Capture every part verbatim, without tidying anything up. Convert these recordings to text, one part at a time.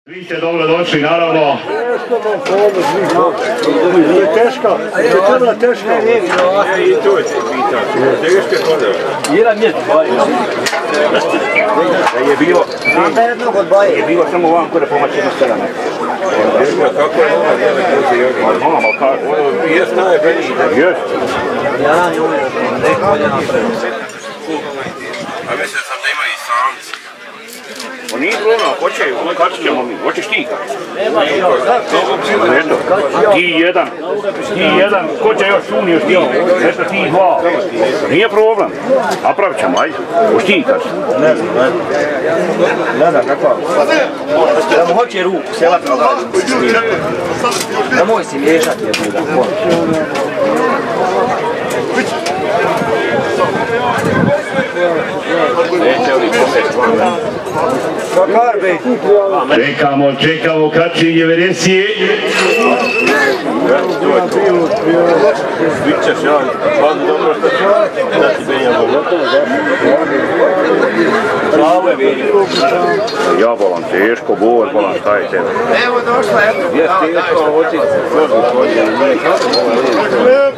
Vi ste dobro došli, naravno. Teška, to je teška. I to je pitanje. Teške hodove. Jedan mjesto baje. Da je bilo, je bilo samo vam kod da pomaći na strane. Kako je ovo nije nekozi jodi? Mama, kako? Ono jest najbolji. Jest. Ja ne umem, neko je napravio. A mislio sam da ima i samci. Pa nije problem, hoće, kaći ćemo mi, hoćeš ti kaći? Eto, ti jedan, ti jedan, ko će još tu, još ti, eto ti dva. Nije problem, napravit ćemo, ajde, hoć ti kaći. Ne znam, ne znam. Ne znam, kakva. Da mu hoće ruku, selat na dalje. Da moj si miješati je buda. Čekamo, čekamo kačenje veresije. Bićeš ja, pa dobro što ću. Da ti ben ja volim. Pravo je vidio. Ja volam teško, bor, volam šta je tebe. Evo došla, eto. Je teško, hoći složu koji je nije kako volim.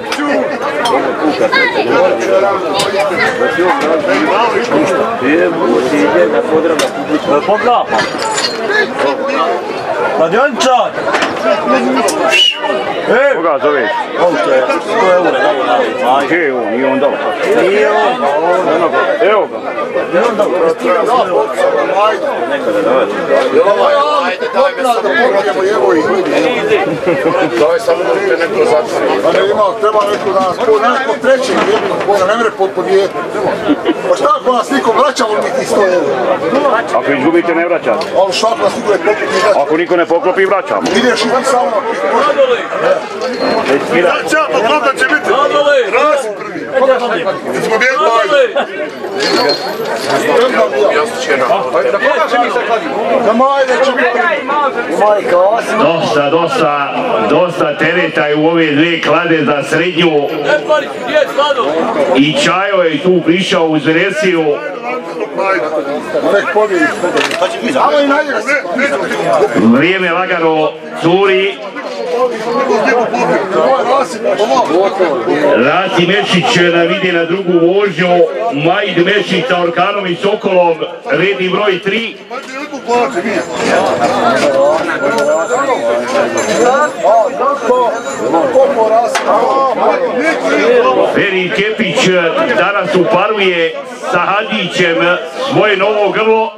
Poklapa. Radiončar. Koga zoveš? On što je sto eura dao navi. Gdje je on? Nije on dao. Nije on, pa on. Evo ga. Nije on dao. Nekada davati. Ajde, daj me samo pogledamo jevo i daj samo da te neko zatvori. Pa ne ima, treba neko da nas po nekog trećeg jednog boga, ne mre pod jednog. Pa šta ako nas niko vraća, on mi ti sto eura? Ako izgubite, ne vraćate. Ali šta ako nas niko ne poklopi, vraća? Ako niko ne poklopi, vraćamo. Ideš i ti samo na pitu. Vraća, poklopit će biti. Rasi prvi. Ćemo bijeti majde. Da koga će mi se kladiti? Da majde će biti. Dosta, dosta, dosta tereta je u ove dve klade za srednju. I Čajo je tu prišao uz veresiju. Nek pobjedi. Samo i na njega. Vrijeme lagano curi. Rasi Mešić nam ide na drugu vožnju. Majd Mešić sa Orkanom i Sokolom, redni broj tri. Ferin Kepić danas uparuje sa Hadićem svoje novo grlo.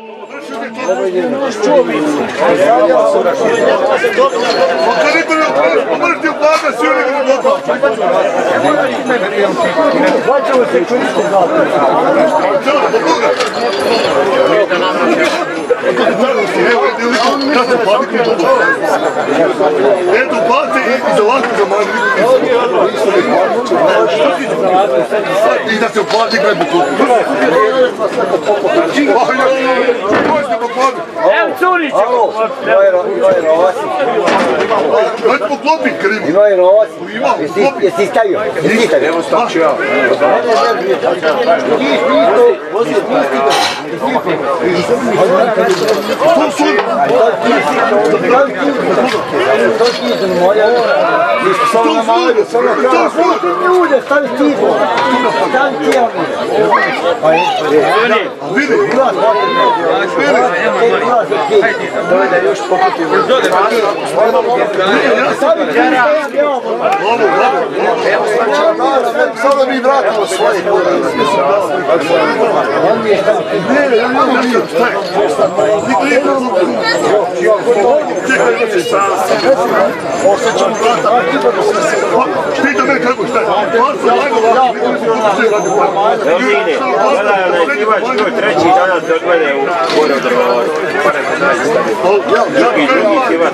Eto, bate i za lako za manj. I da se uplati kraj bukovi. Evo Curić! Dajte poklopit krivo. Ima i novac. Jesi stavio? Jesi stavio? Evo staću ja. To su... To ti je moja. Samo na malo, samo na kraju. Ti ljude, stavi ti. Stavi ti ja. Vidi. To je da još pokupim. Stavi ti ja. Sada mi vratimo svoje. Ne, ja nemam nijem, šta je? Niko nije pokupio. Čekaj, da se sam. Osjećam vrata. Pita me kako, šta je? Evo vidi, gledaj onaj Ivač, tvoj treći danas da odglede u gore od Rovaru. Pa neko daje stavio. Drugi, drugi Ivač.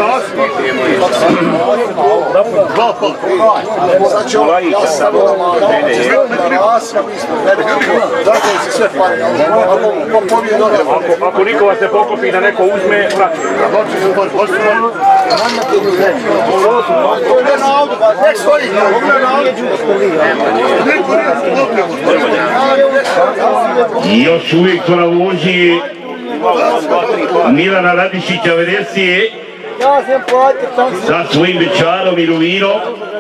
Dva pa. Znači ovo, ja sam stavio na malo. Rasim, mi smo. Zato se sve pari. Ako niko vas ne poklopi da neko uzme, vraćaju. Nek stoji. Još uvijek to na vožnji Milana Radišića Veresije Ja sam platio tam se. sa svojim večarom i ruvinom.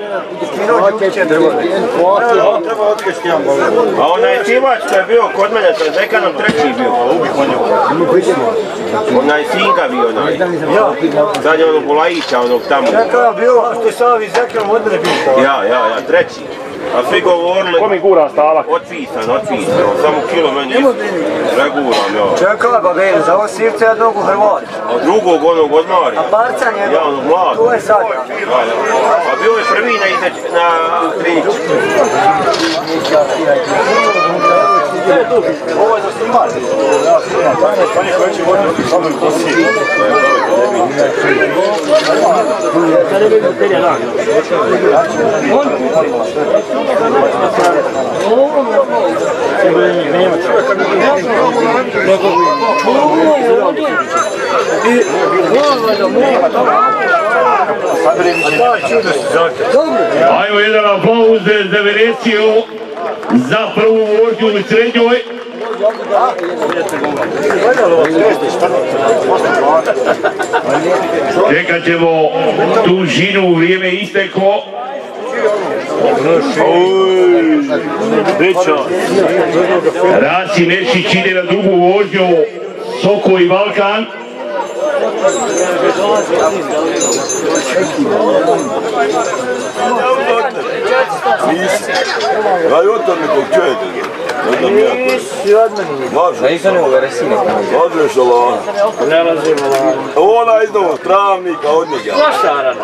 A onaj Civač što je bio kod mene sa dekanom treći bio, pa ubih on njega. Onaj Sinka bio onaj. Sad je ono Bulajića onog tamo. Čekaj je bilo, što je sad iz dekanom od mene bio. Ja, ja, ja, treći. A svi govorili... Ko mi gura stalak? Otpisan, otpisan, samo kilo meni reguram, ja. Čekaj ba bene, za ovo sivce je mnogo Hrvata. A drugog onog odmari. A Barcan je, Ja, onog mladog. tu je sad. Ja, ja. A bio je prvi na izać, na Triću. Ovo je za snimati. Ajmo jedan aplauz za Veresiju za prvu vožnju u srednjoj. Čekat ćemo dužinu, vrijeme isteklo. Rasim Mešić ide na drugu vožnju, Soko i Balkan. Daj od tome kog čujete. Nisi od mene. Može. Nisam ne u Veresine. Možeš Allah. Ne lazim Allah. Ona iz novog travnika od njega. Svašarana.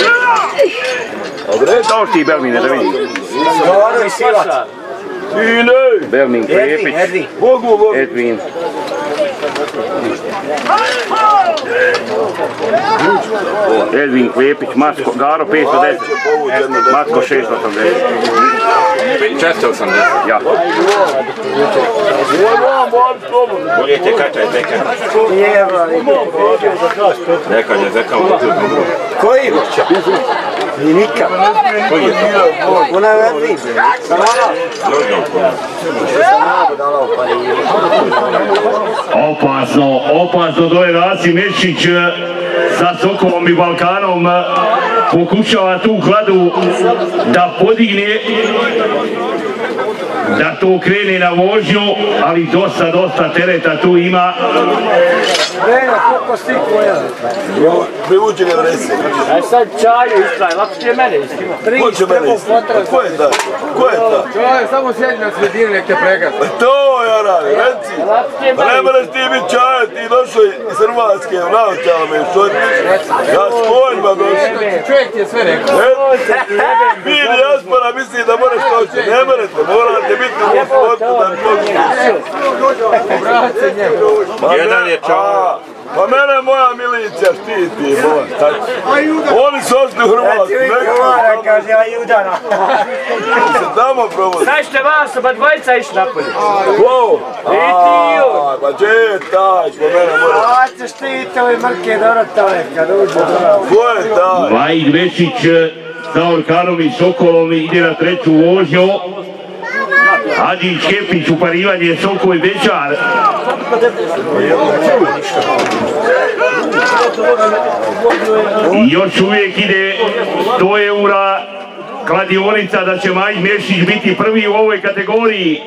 Dao ti Belmine da vidi. Govaro i Sivac. I ne. Belmin Edvin, Klepić. Edvin. Bogu, Bogu. Edvin. Edvin Klepić, Masko, Garo petsto deset. Masko šesto osamdeset. četiristo osamdeset. Ja. Boljete kačaj zeka. Nekad je zeka u tu. Koji je Boća? I nikad. Koji je to? Ona je Edvin. Opasno, opasno, to je Rasim Mešić sa Sokolom i Balkanom. Pokušava tu kladu da podigne, da to krene na vožnju, ali dosta, dosta tereta tu ima. Vrena, koliko si koja? Privuči ga vresi. Aj sad čaju istraj, lako ti je mene istraj. Ko će mene istraj? Ko je ta? Ko je ta? Čovjek, samo sjedi na sredini, nek te pregazi. To ja radim, reci. Pa ne moraš ti biti čaja, ti došao iz Hrvatske, navčala me što ti. Ja s konjima došao. Čovjek ti je sve rekao. Vi dijaspora misli da moraš doći, ne morate, morate biti u sportu da dođe. Obrat se njemu. Jedan je čao. Pa mene moja milicija štiti, moja, tako. Oni su ostali u Hrvatsku, neko Kovara, kaže, a Judana. se tamo provodi. Znaš te vas, ba dvojica išli napolje. Wow! I ti A, pa gdje je taj, ko mene mora... A ćeš ti to i mrke dorotove, kad uđe do... Ko je taj? Vajid Mešić sa Orkanom i Sokolom ide na treću vožnju. Hadžić Kepić, uparivanje Soko i Bečar. I još uvijek ide sto eura kladionica da će Vajid Mešić biti prvi u ovoj kategoriji.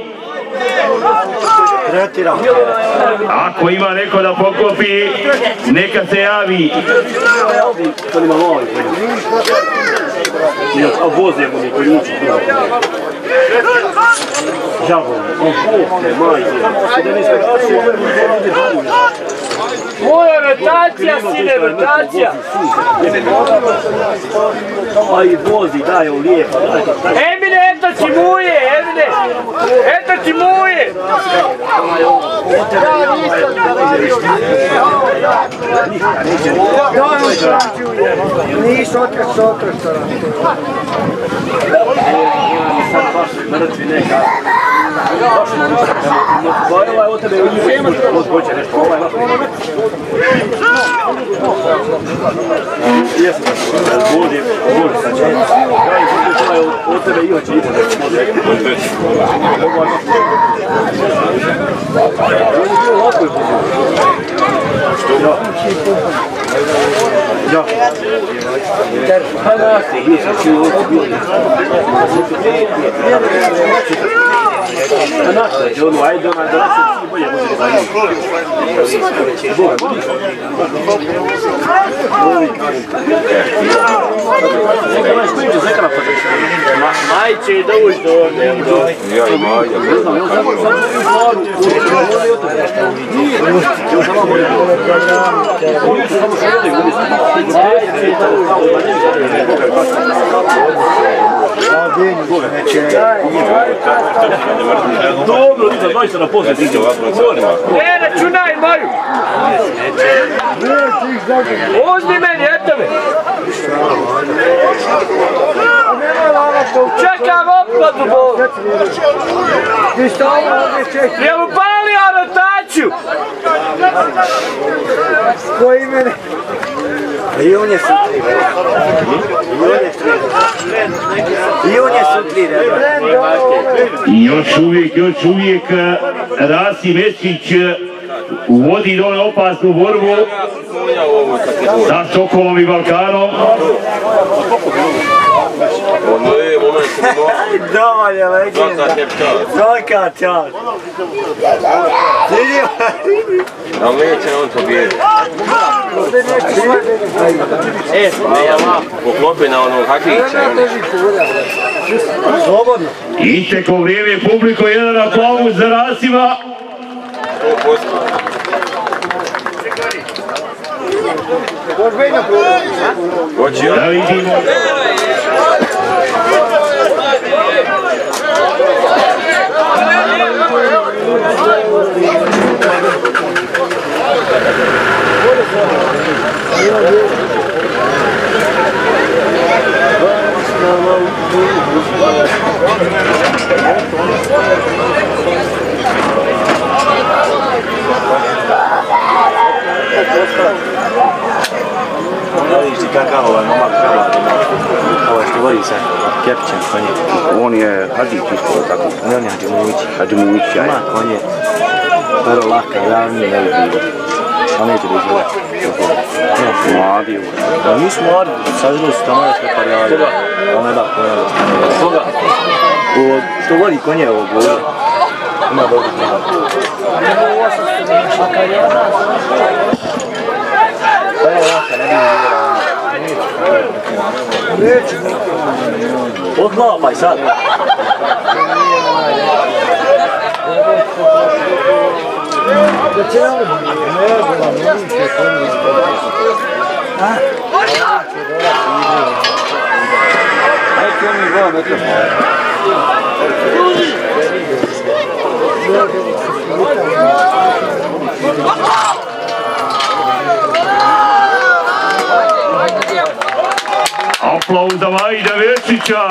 Ako ima neko da poklopi, neka se javi. A vozimo mi koji uči. Moja rotacija, sine, rotacija. Aj vozi, daj ovo lijepo. Emine, eto ti muje, Emine. Eto ti muje. Nisu otkad su okrštara. Sad baš mrtvi neka. Ovaj od tebe hoće nešto, ovaj jesam, budi, budi sad će. Ja od tebe i hoće ide. Što? Ja. Hvala. Ono, ajde, ono, da se svi bolje može da imamo. Majče i da uđe do ovdje. Ja i Maja. Ne znam, ja sam samo stvaru. Ja sam samo oni su samo šeli, oni su dobro, ti sad doista na posle ti ćemo. Ne računaj moju! Uzmi meni, eto me! Čekam otplatu, Bog! Jel upalio rotaciju? Koji mene? I on je sutli. I on je sutli. I on je sutli. Još uvijek, još uvijek Rasim Esić uvodi dole opasnu borbu sa Sokolom i Balkanom. Ono je moment. Dovolje, legenda. Svaka čast. Vidio? Ali neće on to bijeti. E, smijama. Poklopi na ono hakića. Slobodno. Isteklo vrijeme, publiko, jedan aplauz za Rasima. Da vidimo. Vidiš ti kakav ovaj momak prava, ovaj što vodi sa Kepićem konje. On je Hadžić isto, tako? Ne, on je Hadžimujić. Hadžimujić, ja je. Ima konje, prvo laka, javnije ne bi bilo. A neće da izgleda. Mladi je. Da nisu mladi, sažili su tamo sve parijali. Koga? On ne da konje. Koga? Što vodi konje ovog gleda. Ima dobro konje. Prvo laka, ne bi bilo. Odlapaj sad. Aplauz za Majda Večića!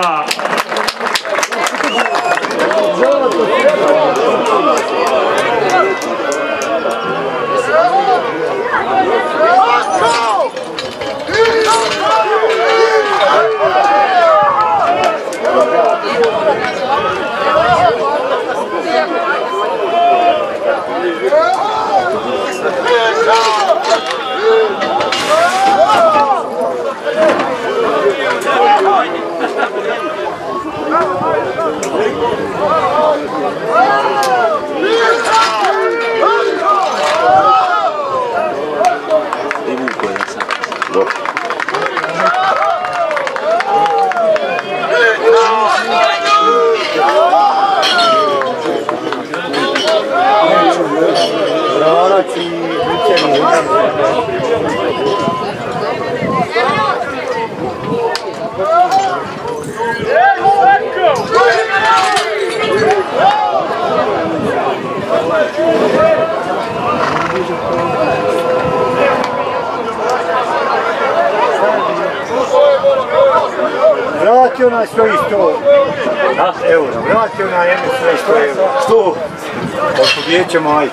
vrati onaj stoji sto eura, vrati onaj jednu sve sto eura. Sto, pobjedit ćemo, ajde.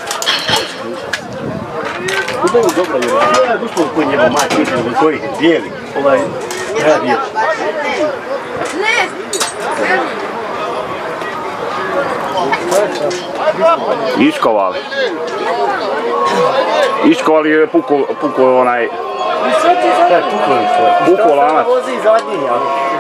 Udaju dobro, jer ja gusto koji njema mati, koji bijeli, ovaj, ja bijeli. Iskovali. Iskovali je puko, puko onaj... Puko lanac. Vozi zadnji, ja.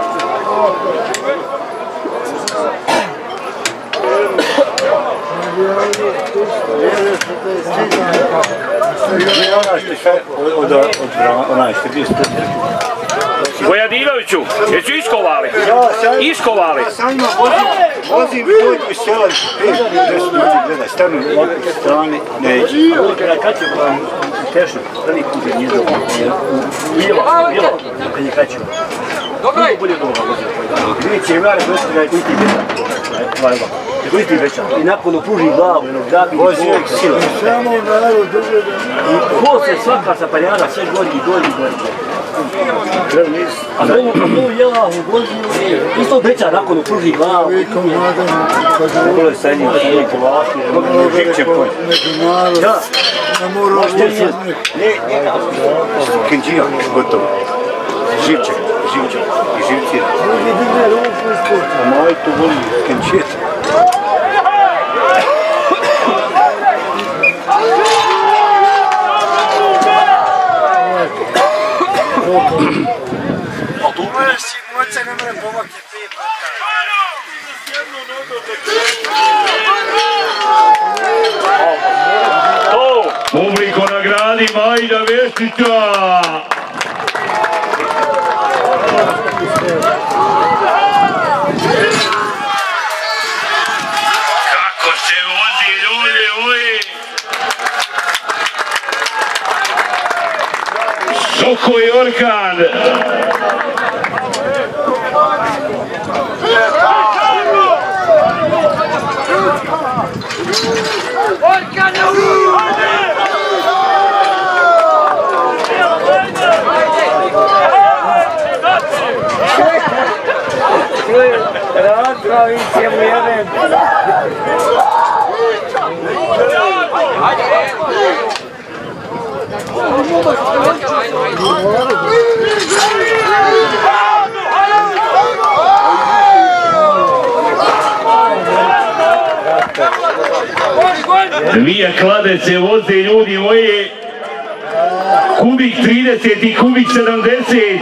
Vojadiloviću, jesu iskovali? Iskovali? Ja sam ima vozim dojku iz sela, pet deset ljudi gledaj, stanu na strane, neće. Kad će vam tešno, prvi put je nije dobro, bilo, bilo, kad je kaćemo. Dobro je! Bolje dobro vozio. Vidjet će imare dosta da je koji ti veća. Koji ti veća. I nakon opruži glavu, jednog dabi, vozio je sila. Samo naravno dobro da... I posle svaka sapaljana, sve gori i gori i gori. A ovo jela u voziju, isto veća nakon opruži glavu. Bilo je sa jednim polaki, žik će pojeti. Da. Ne, njega. Kenđija, gotovo. Živček, živček i živcira. A moj tu voli kenđijet. A tu možeš si moće, ne mre pomakne pet O, publiko nagradi Majda Veštića! Kako se vozi ljudi moji! Soko i Orkan! Razpravi ćemo jedan. Dvije kladece voze ljudi moji, kubik trideset i kubik sedamdeset.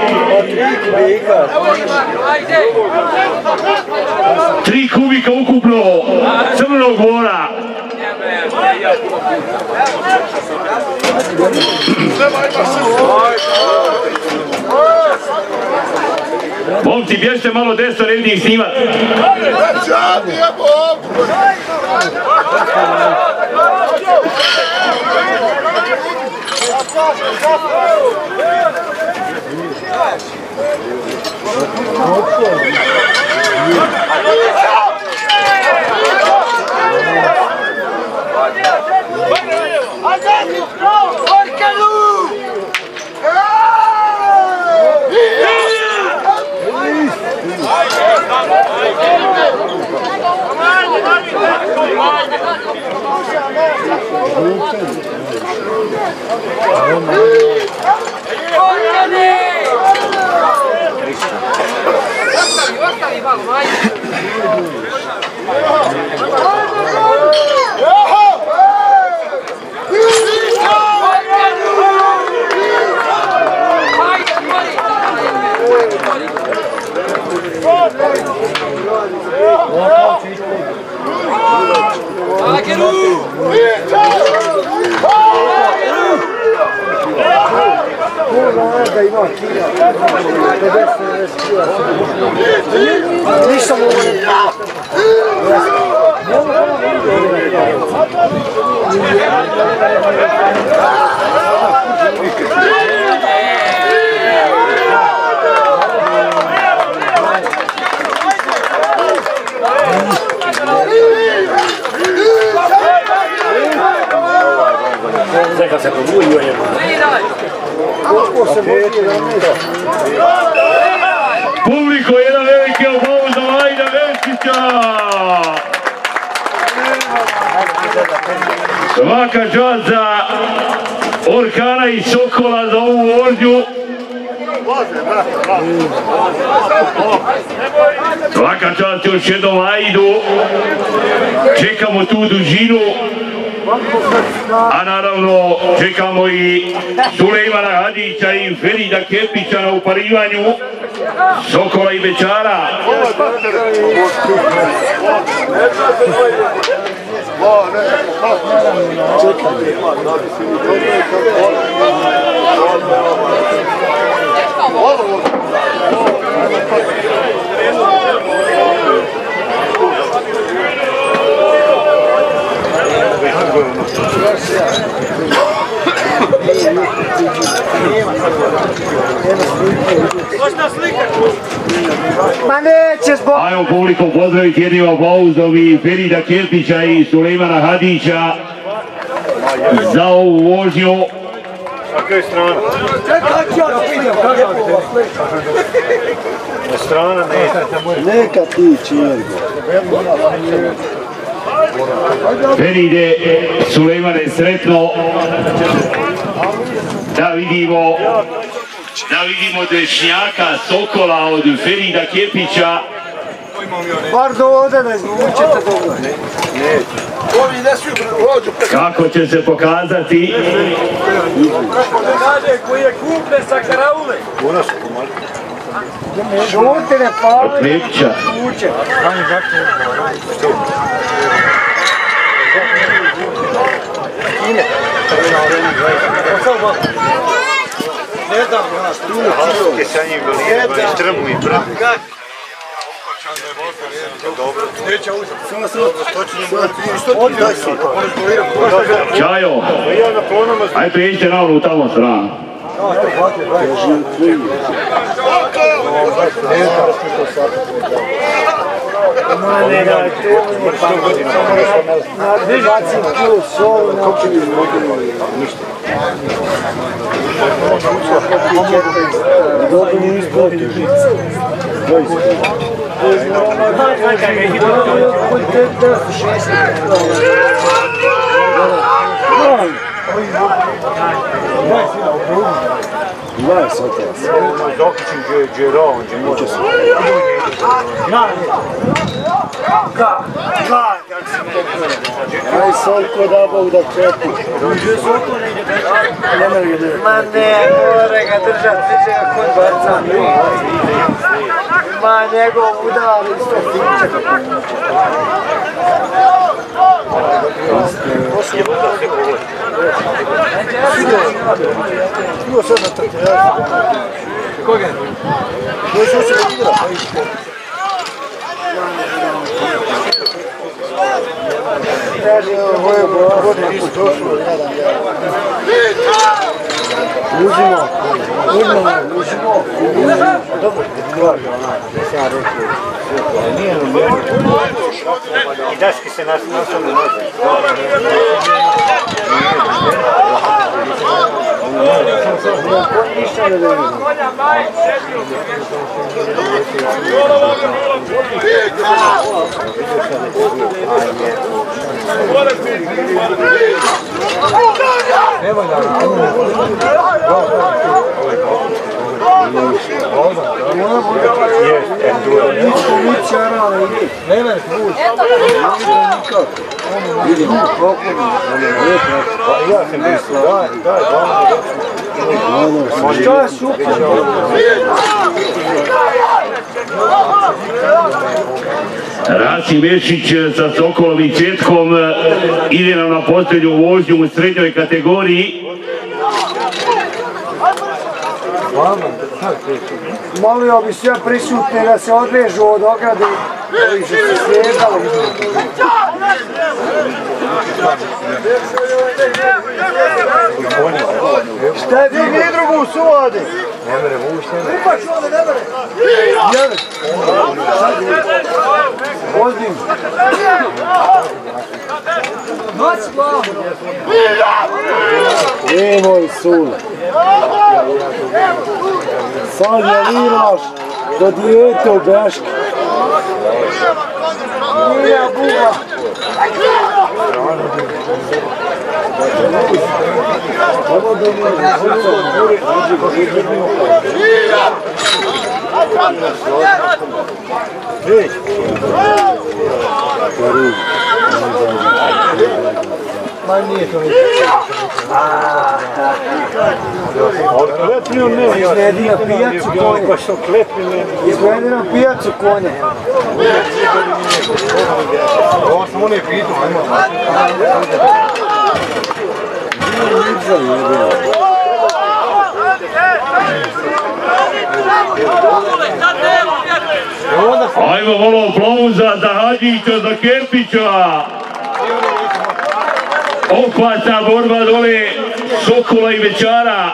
Tri kubika ukupno Crnog Vora. Momci, bježite malo desno, ne vidim ih snimat. Da ima kila, pedeset kila. Nisam ovo ne Neka se pobunio je. Publiko, jedan veliki Svaka čast za Orkana i Sokola za ovu vožnju. Svaka čast još jednom Ajdu. Čekamo tu dužinu. A naravno čekamo i Sulejmana Hadića i Ferida Kepića na uparivanju Sokola i Bećara. Ajmo publikom pozdraviti jednim aplauzom i Ferida Kepića i Sulejmana Hadića za ovu vožnju. Kakva je strana? Strana ne. Neka ti čirgo. Feride, Sulejmane, sretno. Da vidimo, da vidimo dešnjaka Sokola od Ferida Kepića. Bar do ovdje ne izvučete dobro. Kako će se pokazati? Koji je kuple sa karaule. Šuti ne pali. Od Kepića. Halke sa njim veli, i strmu i brdu. Čajo, aj prijeđite na onu tamo stranu. Gledaj sad to. Zokićim gdje je rovan, gdje može se. Aj Solko da Bog da čepi. Ma ne, more ga držat, neće ga kod barca. Ma njegov udar isto finče ga pomuče. Bilo sad na trterazu. Koga? Bilo sad se igra. Uzimo, uzimo, uzimo. Dobro, ja rekao. Nije nam je. I daški se nas nastavno nože. Rasim Mešić sa Sokolom i Četkom ide nam na posljednju vožnju u srednjoj kategoriji. Molio bi sve prisutne da se odvežu od ograde ovih što se slijedali. Šta je ti nije drugu u suvadi? Ne mere vući, ne mere. Upač ovdje, ne mere. Jedan. Ozdim. Noć glavu. E, moj sule. Sanja Virlaš do dijete u Beški. Nije buba. Ma nije to ništa. Klepnio ne, Izvedi na pijacu konje. pa što klepnio ne. Izvedi na pijacu konje. Ovo sam ono je pitu, ajmo. Ajmo malo aplauza za Hadžića, za Kerpića. Opasna borba dole Sokola i Večara.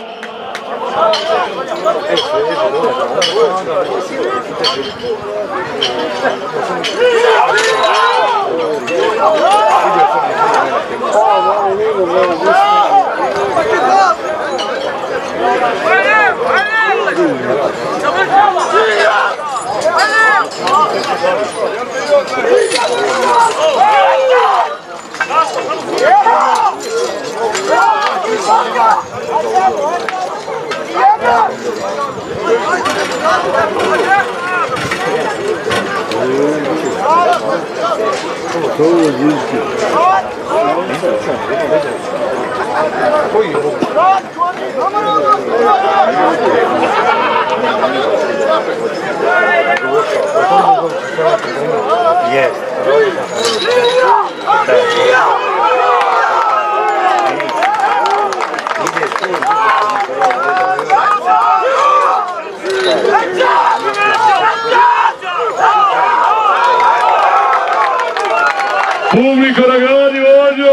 Pubblico ragazzi, voglio!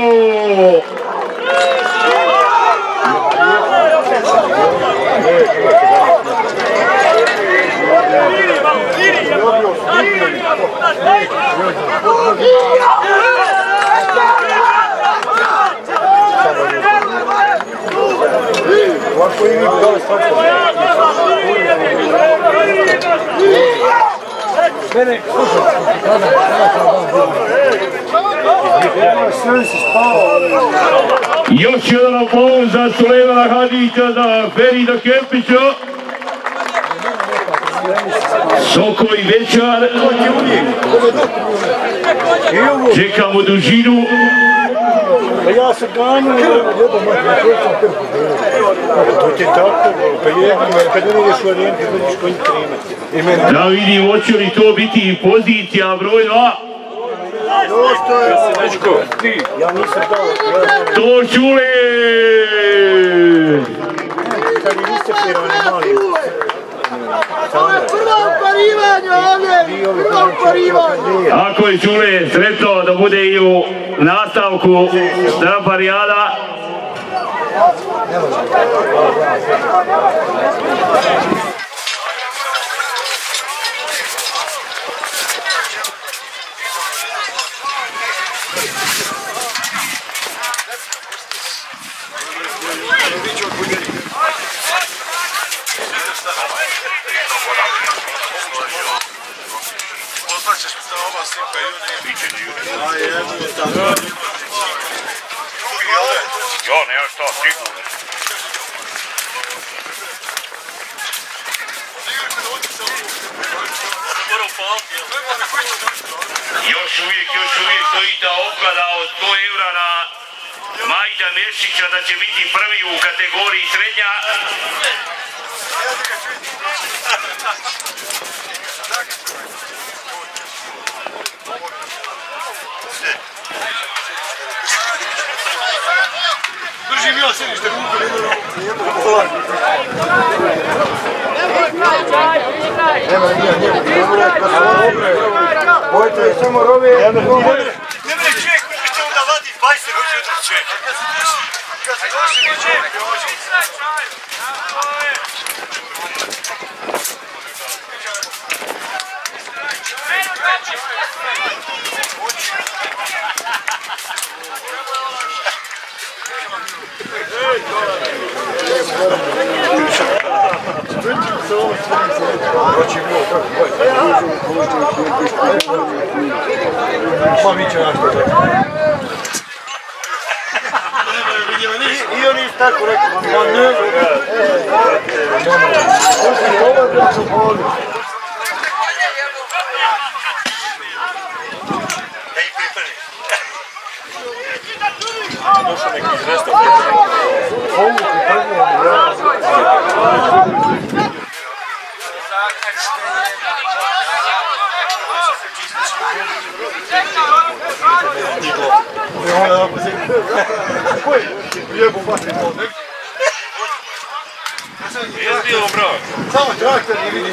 Ovako i mi dole svako. Mene, slušaj, sve si spao. Još jedan aplauz za Sulejmana Hadžića, za Ferida Kerpića. Soko i Večar. Čekamo dužinu. Pa ja sam ganio, jedan moj sam to ti je tako, pa jednom, kad ne vidiš u arijenti, vidiš koji trime. Da vidim, hoće li to biti pozicija broj dva? Ja nisam dao. To Čule! Kad je iscepirani mali. Ovo je prvo parivanje ovdje, prvo parivanje. Ako je Čule sretno da bude i u nastavku stramparijada. Jo, nema šta, sigurno. Još uvijek, još uvijek stoji ta opklada od sto eura na Majda Mešića da će biti prvi u kategoriji srednja. Držim ja sedište, nema nije, nije, bojte samo rove. Ne mre čovjek, mi ćemo da vadi bajser, hoće jutro čovjek. Kad se došli mi čovjek, hoće. Pa mi će našto. bio nisi tako rekao. Ma ne. Ovo je braćo boli. Da ih pripremi. Došao neki iz resta. Ovo pripremio mi ja. Samo traktor ne vidim.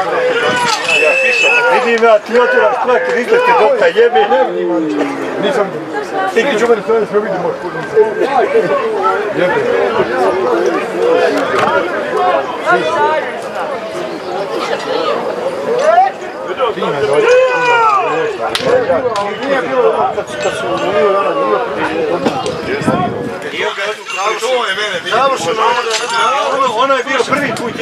Vidim ja, ti otiraš traktor, izlete dokta jebe. Nisam, ti ću mene strane sve vidim moj kod. Jebe. Fina dođe. Nije bilo kad su umio rana, nije to je mene bilo. Ono je bio prvi put.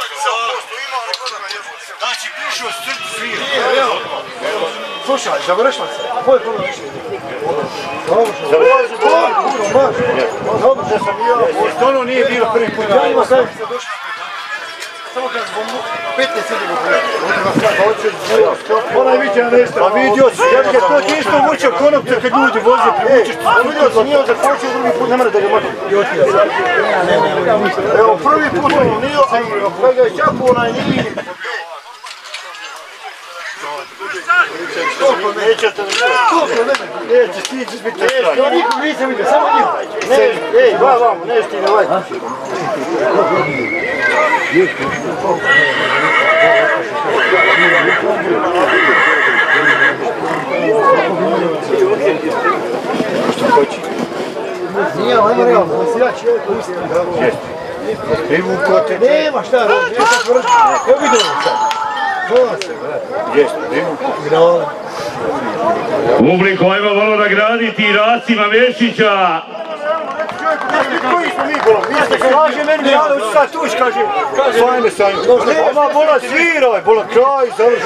Znači, prišao s crtu svira. Slušaj, završila se. Ko je prvo više? Završila se. Dobro da sam ja. Ono nije bilo prvi put. Ja ima sam se došla. Samo kad zbog petnaest sedimo ona je vidio nešto. Pa vidio si, jer je to ti isto mučio konopce kad ljudi voze privučeš. Vidio si, nije on zakočio, drugi put ne mora da ga moći. Evo, prvi put ono nije, a kolega je čapu, onaj nije. Koliko nećete mi gledati? Neće, ti ćeš biti strani. Ja nikom nisam vidio, samo njih. Ej, ba vamo, neće ti ne vajti. Što hoći? Nije, ajmo realno, da si jači, ovo je to isti. Privu kote. Nema šta, evo vidimo sad. Zvala se, brate. Jeste, privu kote. Publiko, ajmo malo nagraditi Rasima Mešića. Koji smo mi bolom? Mi ste kaže meni, ja da ću sad tuš, kaže. Sajme, sajme. Oma bola sviraj, bola kraj, završi.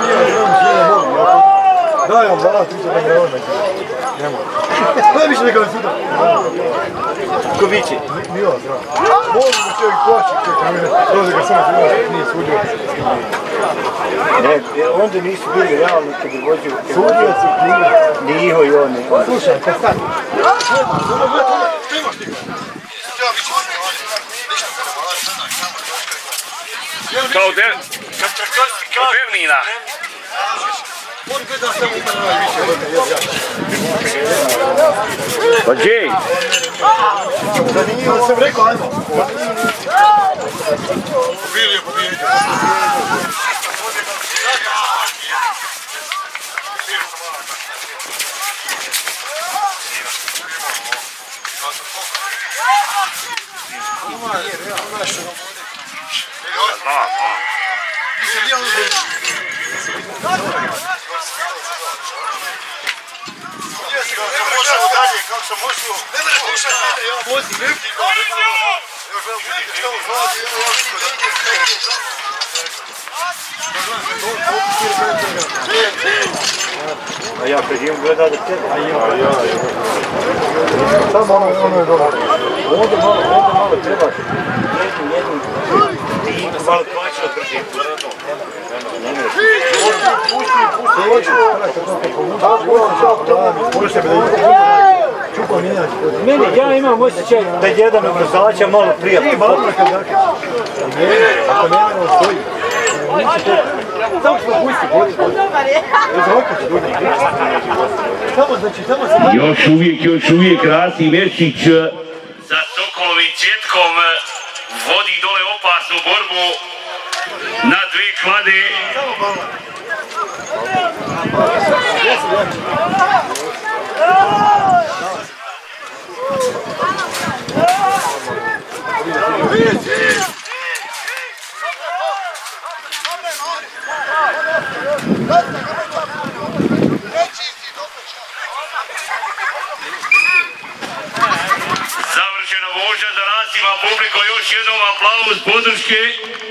Daj vam, daj, ti će da ne ovdje. Nemo. Daj više nekada suda. Ko viće? Nije ovo, zra. Molim da čovjek plaći, čekaj mene. Dođe ga samo suda, nije sudio. Ne, onda nisu bili realni kad je vođio. Sudio si knjiga. Niho i oni. Slušaj, kad stati. Kao Bernina. On gleda sve u kanala više vrta, Pa Džej. Zanimljivo sam rekao, ajmo. Bili je pobijedio. Kako sam možio, ne mene slušaj mene, ja vozim, ne vidim ga, ne vidim ga. Još vam vidite što mu vladi, ja vidim da nije sve. A ja kad imam gleda da tebe. A ja, a ja. Samo ono je dobro. Ovdje malo, ovdje malo trebaš. Jednu, jednu. Ti malo kvačilo drži. Pusti, pusti. Pusti me da meni, ja imam osjećaj da jedan od vozača malo prije. Ti malo kad dakle. Ako ne mene stoji. Samo što pusti, boli, boli. Samo znači, samo se... Još uvijek, još uvijek Rasim Mešić sa Sokolovim Cvjetkom vodi dole opasnu borbu na dve klade. Završena vožnja za Rasima, publiko, još jednom aplauz podrške.